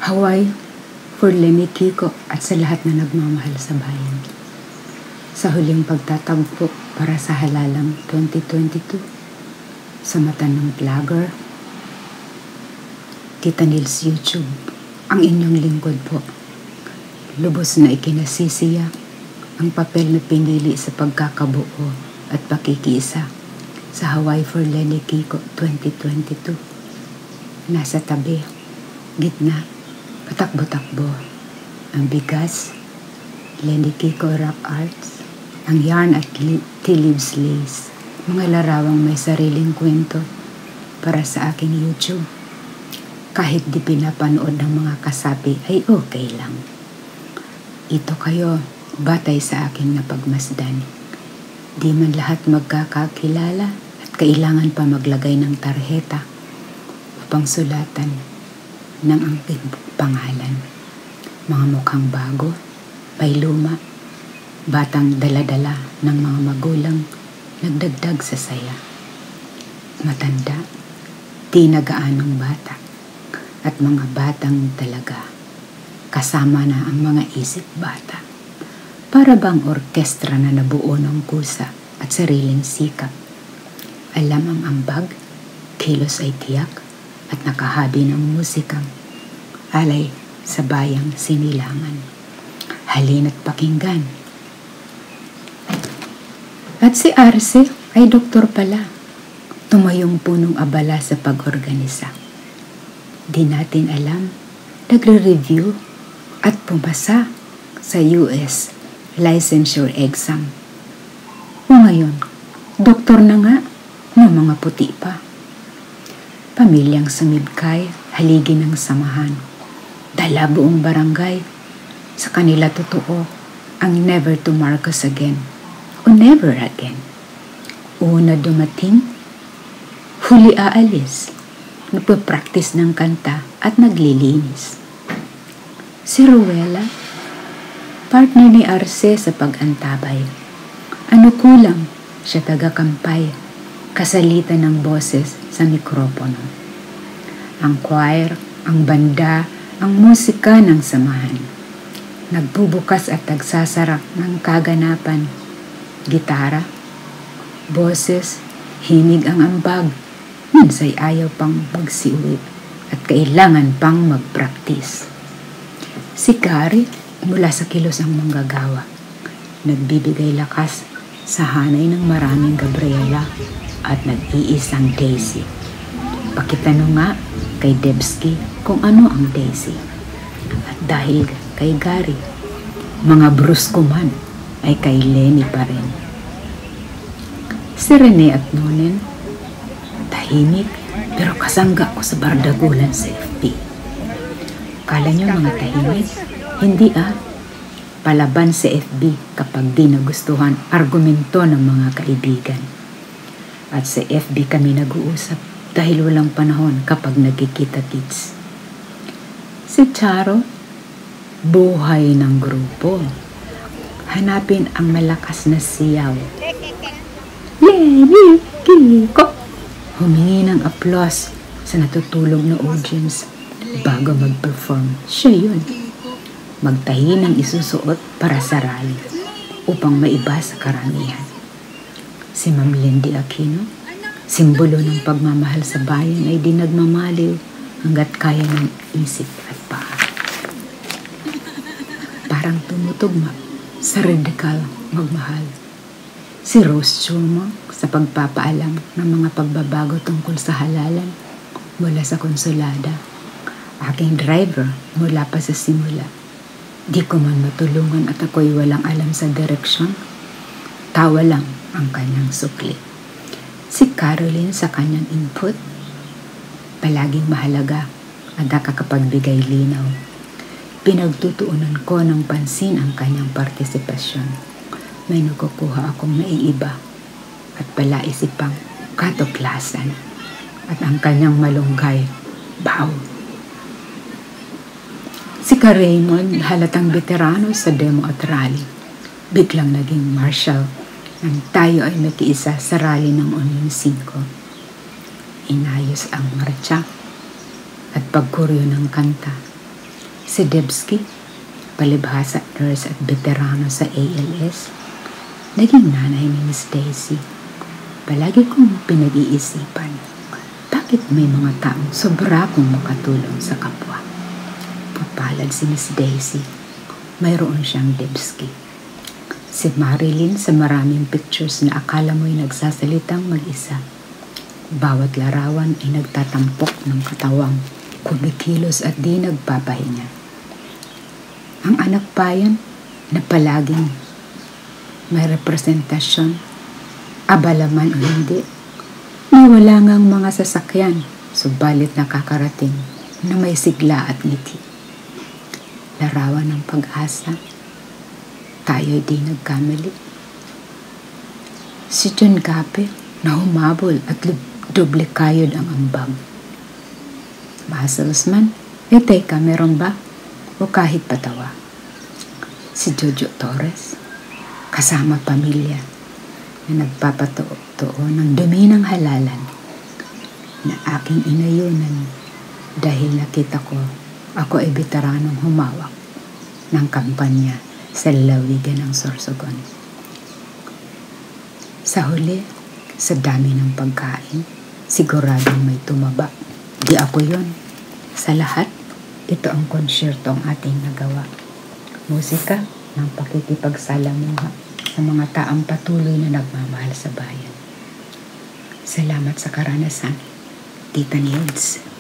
Hawaii for Lenny Kiko at sa lahat na nagmamahal sa bayan. Sa huling pagtatagpo para sa halalang 2022, sa mata ng vlogger, Tita Nils YouTube, ang inyong lingkod po. Lubos na ikinasisiya ang papel na pinili sa pagkakabuo at pakikiisa sa Hawaii for Lenny Kiko 2022. Nasa tabi, gitna, patakbo-takbo, ang bigas, Lenny Kiko Rock Arts, ang yarn at tea leaves lace, mga larawang may sariling kwento para sa aking YouTube. Kahit di pinapanood ng mga kasapi ay okay lang. Ito kayo, batay sa aking napagmasdan. Di man lahat magkakakilala at kailangan pa maglagay ng tarheta upang sulatan ng aking pangalan. Mga mukhang bago, may luma, batang dala-dala ng mga magulang nagdagdag sa saya. Matanda, di nagaanong bata, at mga batang talaga. Kasama na ang mga isip bata. Para bang orkestra na nabuo ng kusa at sariling sikap. Alam ang ambag, kilos ay tiyak, at nakahabi ng musikang alay sa bayang sinilangan. Halina't pakinggan. At si Arce ay doktor pala. Tumayong punong abala sa pag-organisa. Di natin alam, nagre-review at pumasa sa US licensure exam. O ngayon, doktor na nga ng mga puti pa. Pamilyang sumibkay, haligi ng samahan. Dala buong barangay. Sa kanila totoo ang never to Marcos again o never again. Una dumating, huli aalis. Nagpa-practice ng kanta at naglilinis. Si Ruela, partner ni Arce sa pag-antabay. Ano kulang, siya taga-kampay, kasalitan ng boses sa mikropono. Ang choir, ang banda, ang musika ng samahan. Nagbubukas at nagsasara ng kaganapan. Gitara, boses, himig ang ambag. Minsay ayaw pang magsiuwi at kailangan pang mag-practice. Si Gary mula sa kilos ang manggagawa. Nagbibigay lakas sa hanay ng maraming Gabriela at nag-iisang Daisy. Pakitanong nga kay Debsky kung ano ang Daisy. At dahil kay Gary, mga brusko man ay kay Lenny pa rin. Si Rene at Nonen, tahimik pero kasangga ko sa bardagulan sa FB. Kala nyo mga tahimik? Hindi palaban sa FB kapag di nagustuhan argumento ng mga kaibigan. At sa FB kami nag-uusap dahil walang panahon kapag nagkikita-kits. Si Charo, buhay ng grupo. Hanapin ang malakas na siyaw. Lenny Kiko! Humingi ng applause sa natutulog na audience bago mag-perform. Siya yun. Magtahi ng isusuot para sa rally upang maiba sa karamihan. Si Ma'am Lindy Aquino, simbolo ng pagmamahal sa bayan ay di nagmamaliw hanggat kaya ng isip at paa. Parang tumutugma sa radikal magmahal. Si Rose Chuma sa pagpapaalam ng mga pagbabago tungkol sa halalan mula sa konsulada. Aking driver mula pa sa simula. Di ko man matulungan at ako'y walang alam sa direksyon. Tawa lang ang kanyang sukli. Si Caroline sa kanyang input, palaging mahalaga at nakakapagbigay linaw. Pinagtutuunan ko ng pansin ang kanyang partisipasyon. May nakukuha akong naiiba at palaisipang katuklasan at ang kanyang malunggay, baw. Si Ka Raymond, halatang veterano sa demo at rally, biglang naging marshal nang tayo ay nakiisa sa rally ng Union 5. Inayos ang marcha at pagkuryo ng kanta Si Debsky, palibhasa nurse at veterano sa ALS, naging nanay ni Miss Daisy. Palagi kong pinag-iisipan, bakit may mga taong sobra kong makatulong sa kapwa? Papalad si Miss Daisy, mayroon siyang Debsky. Si Marilyn sa maraming pictures na akala mo'y nagsasalitang mag-isa. Bawat larawan ay nagtatampok ng katawang kumikilos at di nagpapahinga. Ang anak bayan na palaging may representasyon, abala man o hindi, na wala ngang mga sasakyan, subalit nakakarating na may sigla at ngiti. Larawan ng pag-asa, tayo'y di nagkamali. Si John Gape na humabol at doble kayod ang ambag. Muscles man, teka, meron ba? O kahit patawa. Si Jojo Torres, kasama pamilya, na nagpapatuo ng dumi ng halalan na aking inayunan dahil nakita ko ako ay veteranong humawak ng kampanya sa lalawigan ng Sorsogon. Sa huli, sa dami ng pagkain, siguradong may tumaba. Di ako yon. Sa lahat, ito ang konsyerto ang ating nagawa. Musika ng pakikipagsalamuha sa mga taong patuloy na nagmamahal sa bayan. Salamat sa karanasan, Tita Niels.